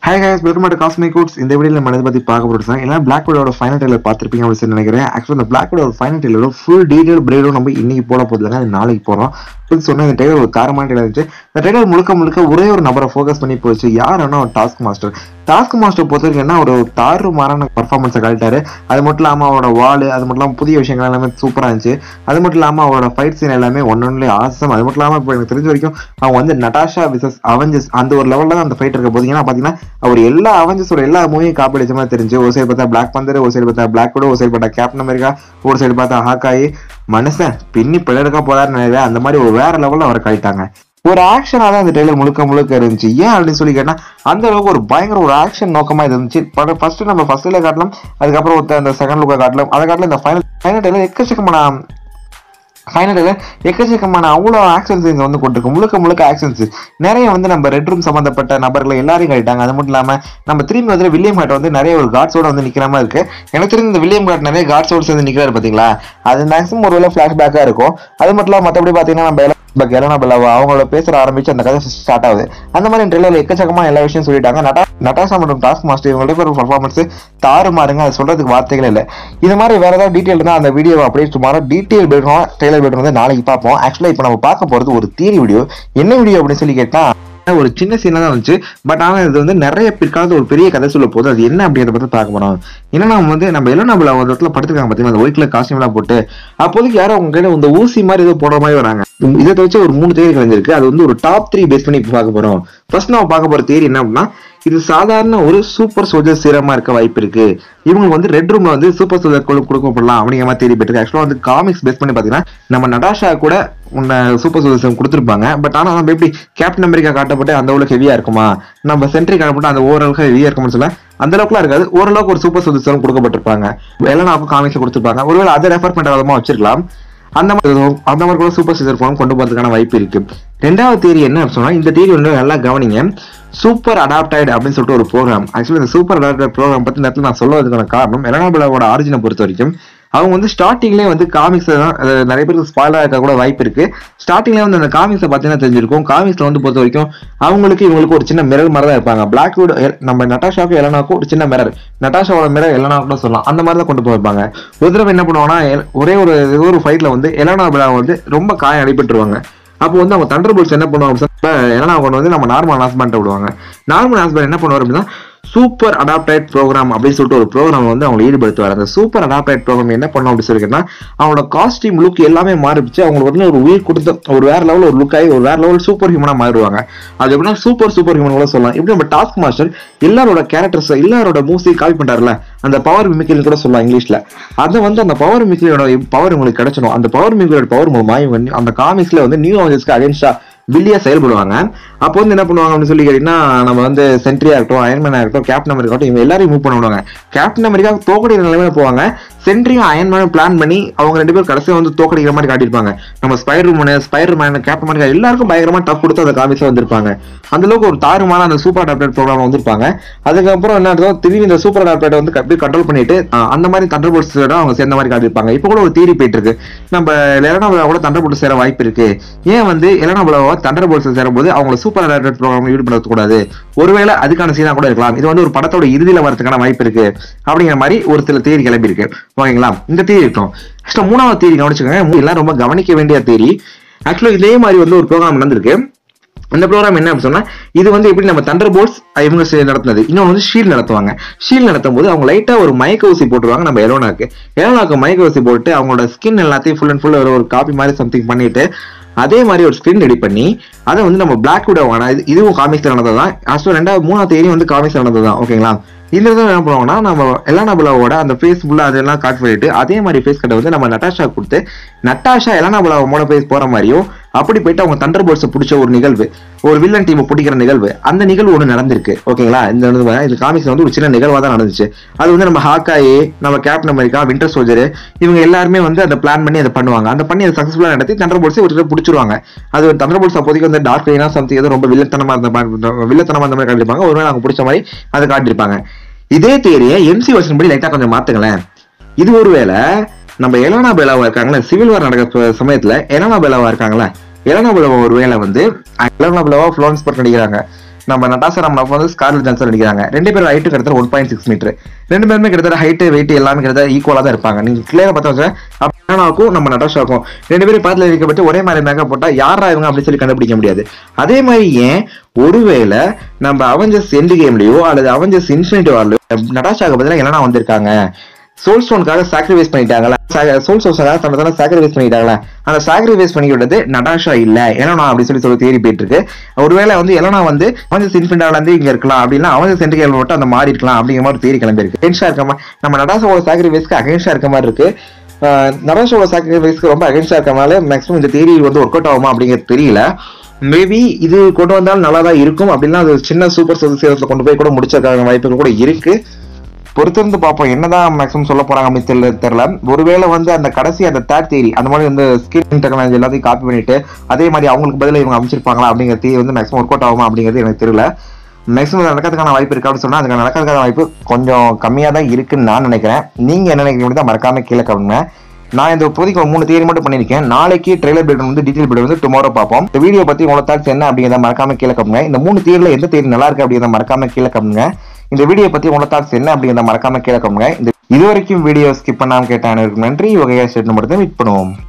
Hi guys, welcome to Cosmic Codes. In the video, we will talk about Black Widow final trailer. Actually, the Black Widow final trailer full detailed breakdown we சொன்ன இந்த trailer ஒரு காரமான trailer இருந்துச்சு. இந்த trailer முழுக்க ஒரே ஒரு நபரை ஃபோக்கஸ் பண்ணி போச்சு. யாருன்னா ஒரு டாஸ்க் மாஸ்டர் பொறுத்தவரைக்கும் என்ன ஒரு தாறுமாறான பர்ஃபார்மன்ஸை காட்டிட்டாரு. அது மட்டும் இல்லாமல் அவரோட வால், அது மட்டும் இல்லாமல் புதிய விஷயங்கள் எல்லாமே சூப்பராக இருந்துச்சு. அது மட்டும் இல்லாமல் அவரோட ஃபைட் சீன் எல்லாமே ஒன்னொன்னுலேயே ஆசம். அது மட்டும் இல்லாமல் இப்போ எனக்கு தெரிஞ்ச வரைக்கும் அவங்க வந்து நட்டாஷா விசஸ் அவெஞ்சர்ஸ் அந்த ஒரு லெவலில் தான் அந்த ஃபைட் இருக்க போது. ஏன்னா பார்த்தீங்கன்னா அவர் எல்லா அவெஞ்சர்ஸோட எல்லா மூவியும் காப்பி அடிச்ச மாதிரி தெரிஞ்சு. ஒரு சைடு பார்த்தா பிளாக் பந்தர், ஒரு சைடு பார்த்தா பிளாக் விடோ, ஒரு சைடு பார்த்தா கேப்டன் அமெரிக்கா, ஒரு சைடு பார்த்தா ஹாக்காய். மனுஷன் பின்னி பிள்ளைக்கா போதாருன்னு நினைக்கிறேன். அந்த மாதிரி ஒரு வேற லெவலில் அவரை காட்டிட்டாங்க. ஒரு ஆக்ஷனாக தான் அந்த ட்ரெய்லர் முழுக்க இருந்துச்சு. ஏன் அப்படின்னு சொல்லி கேட்டால் அந்த அளவுக்கு ஒரு பயங்கர ஒரு ஆக்ஷன் நோக்கமாக இருந்துச்சு. ஃபர்ஸ்ட் நம்ம ஃபர்ஸ்ட்ல காட்டலாம், அதுக்கப்புறம் அந்த செகண்ட் லுக்கை காட்டலாம், அதை காட்டலாம். இந்த ஃபைனல் ட்ரெய்லர் எக்கச்சக்கமான அவ்வளோ ஆக்ஷன் சீன்ஸ் வந்து கொண்டிருக்கு. முழுக்க ஆக்ஷன் சீன்ஸ் நிறைய வந்து நம்ம ரெட் ரூம் சம்பந்தப்பட்ட நபர்களை எல்லாரையும் காட்டிட்டாங்க. அது மட்டும் இல்லாமல் நம்ம திரும்பி வந்து வில்லியம் ஹார்ட் வந்து நிறைய ஒரு காட்ஸோட வந்து நிற்கிற மாதிரி இருக்கு. எனக்கு தெரிஞ்ச இந்த வில்லியம் ஹார்ட் நிறைய காட்ஸோட சேர்ந்து நிற்கிறாரு பார்த்தீங்களா. அது மேக்ஸிமம் ஒரு வேலை ஃபிளாஷ்பேக்காக இருக்கும். அது மட்டும் இல்லாமல் மற்றபடி பார்த்தீங்கன்னா நம்ம எலனா பெல்லாவா அவங்களோட பேச ஆரம்பிச்சு அந்த கதை ஸ்டார்ட் ஆகுது. அந்த மாதிரி ட்ரெய்லர்ல எக்கச்சக்கமா எல்லா விஷயம் சொல்லிட்டாங்க. நட்டாஷா மற்றும் டாஸ்க் மாஸ்டர் இவங்களோட ஒரு பர்ஃபார்மன்ஸ் தாறுமாறுங்க. அது சொல்றதுக்கு வார்த்தைகளே இல்லை. இது மாதிரி வேற ஏதாவது டீட்டெயில் இருந்தால் அந்த வீடியோ அப்படியே சுமாரா டீட்டெயில் ட்ரெய்லர் வந்து நாளைக்கு பார்ப்போம். ஆக்சுவலா இப்போ நம்ம பார்க்க போறது ஒரு தியரி வீடியோ. என்ன வீடியோ அப்படின்னு சொல்லி கேட்டா ஒரு சின்ன சீனா தான் இருந்துச்சு. பட் ஆனால் இது வந்து நிறைய பிற்காலத்து ஒரு பெரிய கதை சொல்ல போது. அது என்ன அப்படின்றத பத்தி பார்க்க போறோம். ஏன்னா நம்ம எலனா பெல்லா ஒரு இடத்துல படுத்துருக்காங்க பார்த்தீங்கன்னா, அந்த ஒயிட் கலர் காஸ்டியூம் எல்லாம் போட்டு. அப்போதைக்கு யாரும் அவங்க கையில இந்த ஊசி மாதிரி ஏதோ போடுற மாதிரி வராங்க. இதை வச்சு ஒரு 3 தேதி கலைஞ்சிருக்கு. அது வந்து ஒரு டாப் 3 பேஸ் பண்ணி பார்க்க போறோம். ஃபர்ஸ்ட் நம்ம பார்க்க போற தேரி என்ன அப்படின்னா, இது சாதாரண ஒரு சூப்பர் சோல்ஜர் சீரமா இருக்க வாய்ப்பு இருக்கு. இவங்களுக்கு வந்து ரெட் ரூம்ல வந்து சூப்பர் சோல்ஜர் கொடுக்கப்படலாம் அப்படிங்கிற மாதிரி தேடி போயிட்டு. ஆக்சுவலா வந்து காமிக்ஸ் பேஸ் பண்ணி பாத்தீங்கன்னா நம்ம நடாஷா கூட சூப்பர் சோல்ஜர் கொடுத்துருப்பாங்க. பட் ஆனா நம்ம எப்படி கேப்டன் அமெரிக்கா காட்டப்பட்டு அந்த அளவுக்கு ஹெவியா இருக்குமா, நம்ம சென்ட்ரி காட்டப்பட்டு அந்த ஓரளவுக்கு ஹெவியா இருக்கும்னு சொல்ல அந்த அளவுக்குலாம் இருக்காது. ஓரளவுக்கு ஒரு சூப்பர் சோல்ஜர் கொடுக்கப்பட்டிருப்பாங்க. எல்லாம் காமிக்ஸ் கொடுத்துருப்பாங்க. ஒருவேளை அதை ரெஃபர் பண்ற விதமா வச்சிருக்கலாம். அந்த மாதிரி கூட சூப்பர் சோல்ஜர் ஃபார்ம் கொண்டு போறதுக்கான வாய்ப்பு இருக்கு. ரெண்டாவது தியரி என்ன சொன்னா, இந்த தியரி வந்து நல்லா கவனிங்க. சூப்பர் அடாப்டைட் அப்படின்னு சொல்லிட்டு ஒரு ப்ரோக்ராம். ஆக்சுவலி இந்த சூப்பர் அடாப்டைட் ப்ரோக்ராம் பத்தி நேரத்தில் நான் சொல்லுவதற்கான காரணம், எலனா பெல்லாவோட ஆரிஜினை பொறுத்த வரைக்கும் அவங்க வந்து ஸ்டார்டிங்லேயே வந்து காமிக்ஸ் தான் நிறைய பேருக்கு ஸ்பாயிலா இருக்க கூட வாய்ப்பு இருக்கு. ஸ்டார்டிங்லேயே வந்து அந்த காமிக்ஸை பார்த்தீங்கன்னா தெரிஞ்சிருக்கும். காமிக்ஸ்ல வந்து பொறுத்த வரைக்கும் இவங்களுக்கு ஒரு சின்ன மிரர் மாதிரி தான் இருப்பாங்க. பிளாக் விடோ நம்ம நட்டாஷாவுக்கும் எலனாக்கும் ஒரு சின்ன மிரர், நட்டாஷாவோட மிரர் எலனாக்கும் சொல்லலாம். அந்த மாதிரி தான் கொண்டு போயிருப்பாங்க. ஒரு தடவை என்ன பண்ணுவாங்கன்னா, ஒரே ஒரு ஃபைட்ல வந்து எலனா பெல்லா வந்து ரொம்ப காயம் அடிபட்டுருவாங்க. அப்போ வந்து அவங்க தண்டர் போல்ட்ஸ் என்ன பண்ணுவாங்க, எலனா கொண்டு வந்து நம்ம நார்மல் ஹாஸ்பண்ட் விடுவாங்க. நார்மல் ஹாஸ்பண்ட் என்ன பண்ணுவார் அப்படின்னா, சூப்பர் அடாப்டைட் ப்ரோக்ராம் அப்படின்னு சொல்லிட்டு ஒரு ப்ரோக்ராம் வந்து அவங்க ஈடுபடுத்துவார். அந்த சூப்பர் அடாப்டைட் ப்ரோக்ராம் என்ன பண்ணும் அப்படின்னு சொல்லிங்கன்னா, அவங்களோட காஸ்டியூம் லுக் எல்லாமே மாறிச்சு. அவங்களுக்கு வந்து ஒரு உயிர் கொடுத்த ஒரு வேற லெவல் ஒரு லுக் ஆகி ஒரு வேற லெவல் சூப்பர் ஹியூமனா மாறிடுவாங்க. அது எப்படின்னா சூப்பர் ஹியூமன் கூட சொல்லலாம். இப்படி நம்ம டாஸ்க் மாஸ்டர் எல்லாரோட கேரக்டர்ஸ் எல்லாரோட மூவ்ஸை காப்பி பண்றாருல, அந்த பவர் மிமிக்ரி கூட சொல்லலாம் இங்கிலீஷ்ல. அதை வந்து அந்த பவர் மிமிக்ரியோட பவர் உங்களுக்கு கிடைச்சணும். அந்த பவர் மிமிக்ரியோட பவர் மூலமா இவங்க அந்த காமிக்ஸ்ல வந்து நியூ அவெஞ்சர்ஸ்க்கு அகைன்ஸ்டா வில்லியா செயல்படுவாங்க. அப்போ வந்து என்ன பண்ணுவாங்க அப்படின்னு சொல்லி கேட்டீங்கன்னா, நம்ம வந்து சென்ட்ரியா இருக்கட்டும், அயன்மேனா இருக்கட்டும், கேப்டன் அமெரிக்கா இருக்கட்டும், இவங்க எல்லாரையும் மூவ் பண்ணுவாங்க. கேப்டன் அமெரிக்கா தோக்கடிக்கிற நிலைமையில போவாங்க. சென்ட்ரியும் அயன்மேனும் பிளான் பண்ணி அவங்க 2 பேரும் கடைசியா வந்து தோக்கடிக்கிற மாதிரி காட்டியிருப்பாங்க. நம்ம ஸ்பைடர்மேன், கேப்டன் அமெரிக்கா எல்லாருக்கும் பயங்கரமா டஃப் கொடுத்து அந்த காமிக்ஸ்ல வந்திருப்பாங்க. அந்த அளவுக்கு ஒரு தாறுமான அந்த சூப்பர் அடாப்டேட் ப்ரோக்ராம் வந்திருப்பாங்க. அதுக்கப்புறம் என்ன இருக்கும், திரும்பி இந்த சூப்பர் அடாப்டேட் வந்து கண்ட்ரோல் பண்ணிட்டு அந்த மாதிரி தண்டர் போல்ட்ஸ் அவங்க சேர்ந்த மாதிரி காட்டியிருப்பாங்க. இப்போ கூட ஒரு தியரி போயிட்டு இருக்கு, நம்ம எலனா பெல்லா கூட தண்டர் போல்ட்ஸ் சேர வாய்ப்பு இருக்கு. ஏன் வந்து எலனா பெல்லாவை தண்டர் போல்ட்ஸ் சேரும்போது அவங்களை சூப்பர் அடாப்டேட் ப்ரோக்ராம் ஈடுபடுத்தக்கூடாது, ஒருவேளை அதுக்கான சீனா கூட இருக்கலாம். இது வந்து ஒரு படத்தோட இறுதியில வரதுக்கான வாய்ப்பு இருக்கு அப்படிங்கிற மாதிரி ஒரு சில தியரி கிளம்பி இருக்கு. ஓகேங்களா, இந்த தியரி இருக்கும். மூணாவது தியரி கவனிச்சுக்கோங்க, எல்லாம் ரொம்ப கவனிக்க வேண்டிய தியரி. ஆக்சுவலா இதே மாதிரி வந்து ஒரு ப்ரோக்ராம் நடந்திருக்கு. அந்த ப்ரோக்ராம் என்ன சொன்னா, இது வந்து எப்படி நம்ம தண்டர் போல்ட்ஸ் இவங்க நடத்துனது. இன்னொன்று வந்து ஷீல்ட் நடத்துவாங்க. ஷீல்ட் நடத்தும் போது அவங்க லைட்டா ஒரு மயக்க ஊசி போட்டுருவாங்க. நம்ம எலோனாக்கு மயக்க ஊசி போட்டு அவங்களோட ஸ்கின் எல்லாத்தையும் ஃபுல் அண்ட் ஃபுல் ஒரு காப்பி மாதிரி சம்திங் பண்ணிட்டு அதே மாதிரி ஒரு ஸ்கிரீன் ரெடி பண்ணி அதை வந்து நம்ம பிளாக் விடோ இதுவும் காமிக்ஸ் நடந்ததுதான். ஆக்சுவலா மூணாவது தேதி வந்து காமிக்ஸ் நடந்ததுதான். ஓகேங்களா, இந்த என்ன பண்ணுவாங்கன்னா, நம்ம எலனா பெல்லாவோட அந்த ஃபேஸ் ஃபுல்லா அதெல்லாம் காட் பண்ணிட்டு அதே மாதிரி ஃபேஸ் கட்டை வந்து நம்ம நட்டாஷா கொடுத்து நட்டாஷா எலனா பெல்லாவோட ஃபேஸ் போற மாதிரியும் அப்படி போயிட்டு அவங்க தண்டர் போல்ட்ஸ் பிடிச்ச ஒரு நிகழ்வு, ஒரு வில்லன் டீம் பிடிக்கிற நிகழ்வு, அந்த நிகழ்வு ஒன்று நடந்திருக்கு. ஓகேங்களா, இந்த காமிக்ஸ்ல வந்து ஒரு சின்ன நிகழ்வா தான் நடந்துச்சு. அது வந்து நம்ம ஹாக்காயே, நம்ம கேப்டன் அமெரிக்கா, விண்டர் சோல்ஜர் இவங்க எல்லாருமே வந்து அதை பிளான் பண்ணி அதை பண்ணுவாங்க. அந்த பண்ணி அதை சக்சஸ்ஃபுல்லா நடத்தி தண்டர் போல்ட்ஸ் ஒரு பிடிச்சிருவாங்க. அது ஒரு தண்டர் போல்ட்ஸ் அப்போதைக்கு வந்து டார்க் லைனா சம்திங் ஏதோ ரொம்ப வில்லத்தனமா இருந்த மாதிரி காட்டியிருப்பாங்க. ஒருவேளை அவங்க பிடிச்ச மாதிரி அதை காட்டியிருப்பாங்க. இதே தேரியை எம்சி வருஷன் படி லைட்டா கொஞ்சம் மாத்துங்களேன். இது ஒருவேளை நம்ம எலனா பெல்லாவா இருக்காங்களே, சிவில் வார் நடக்கிற சமயத்துல எலனா பெல்லாவா இருக்காங்களே, எலனா பெல்லாவா ஒருவேளை வந்து எலனா பெல்லாவா ஃப்ளோரன்ஸ் பட் நடிக்கிறாங்க. நம்ம நட்டாஷா ராமனாஃப் வந்து ஸ்கார்லெட் ஜான்சன் நடிக்கிறாங்க. 2 பேரும் ஹைட்டு கிட்டத்தட்ட 1.6 மீட்டர். 2 பேருமே கிட்டத்தட்ட ஹைட்டு வெயிட் எல்லாமே கிட்டத்தட்ட ஈக்குவலா தான் இருப்பாங்க. நீங்க கிளியரா பார்த்தா எலனாவுக்கும் நம்ம நட்டாஷாவுக்கும் 2 பேரும் பார்த்துல இருக்கப்பட்டு ஒரே மாதிரி மேக்கப் போட்டா யாரா இவங்க அப்படின்னு சொல்லி கண்டுபிடிக்க முடியாது. அதே மாதிரி ஏன் ஒருவேளை நம்ம அவெஞ்சர்ஸ் எண்ட் கேம்லயோ அல்லது அவெஞ்சர்ஸ் இன்ஃபினிட்டி வார்லயோ நட்டாஷாவுக்கு பதிலாக எலனா வந்திருக்காங்க, சோல் ஸ்டோனுக்காக சாக்ரிஃபைஸ் பண்ணிட்டாங்களா, சோல் ஸ்டோன்ஸாக தன்னை சாக்ரிஃபைஸ் பண்ணிட்டாங்களா, அந்த சாக்ரிஃபைஸ் பண்ணி விட்டது நட்டாஷா இல்ல எலனா அப்படின்னு சொல்லி தேடி போயிட்டு இருக்கு. ஒருவேளை வந்து எலனா வந்து அவெஞ்சர்ஸ் இன்ஃபினிட்டில இருந்து இங்க இருக்கலாம் அப்படின்னா அவெஞ்சர்ஸ் எண்ட் கேம்ல மட்டும் அந்த மாறி இருக்கலாம் அப்படிங்கிற மாதிரி தேடி கிளம்பி இருக்கு. அகென்ஸ்டா இருக்க நம்ம நட்டாஷாவோட சாக்ரிஃபைஸ்க்கு அகென்ஸ்டா இருக்க மாதிரி இருக்கு. நட்டாஷாவோட சாக்ரிஃபைஸ்க்கு ரொம்ப அகென்ஸ்டா இருக்கனால மேக்ஸிமம் இந்த தேரி வந்து ஒர்க் அவுட் ஆகுமா அப்படிங்கிறது தெரியல. மேபி இது கொண்டு வந்தாலும் நல்லா தான் இருக்கும் அப்படின்னா அது சின்ன சூப்பர் சோசியல்ஸ்ல கொண்டு போய் கூட முடிச்ச வாய்ப்புகள் கூட இருக்கு. பொறுத்திருந்து பார்ப்போம் என்னதான் மேக்ஸிமம் சொல்ல போறாங்க அப்படின்னு தெரியல. ஒருவேளை வந்து அந்த கடைசி அந்த தேர்ட் தியரி அந்த மாதிரி வந்து ஸ்கின் டெக்னாலஜி எல்லாத்தையும் காப்பி பண்ணிட்டு அதே மாதிரி அவங்களுக்கு பதிலாக இவங்க அமைச்சிருப்பாங்களா அப்படிங்கிற தியரி வந்து மேக்ஸிமம் ஒர்க் அவுட் ஆகுமா அப்படிங்கிறது எனக்கு தெரியல. மேக்ஸிமம் நடக்கிறதுக்கான வாய்ப்பு இருக்கா அப்படின்னு சொன்னா அதுக்கு நடக்கிறதுக்கான வாய்ப்பு கொஞ்சம் கம்மியா தான் இருக்குன்னு நான் நினைக்கிறேன். நீங்க என்ன நினைக்கிறீங்க தான் மறக்காம கீழே கவனிங்க. நான் இந்த இப்போதைக்கு 3 தியரி மட்டும் பண்ணியிருக்கேன். நாளைக்கு ட்ரெய்லர் பில்ட் வந்து டீடைல் பில்ட் வந்து டுமாரோ பார்ப்போம். இந்த வீடியோ பத்தி உங்களோட தாட்ஸ் என்ன அப்படிங்கிறத மறக்காம கீழே கவனிங்க. இந்த 3 தியரில எந்த தியரி நல்லா இருக்கு அப்படிங்கிறத மறக்காம கீழே கவனிங்க. இந்த வீடியோ பத்தி உங்களோட தாட்ஸ் என்ன அப்படிங்கிறத மறக்காம கீழே கவனிங்க. இது வரைக்கும் வீடியோ ஸ்கிப் பண்ணாம கேட்ட அனைவருக்கும் நன்றி. வகையா ஸ்டேட் மட்டும் மீட் பண்ணுவோம்.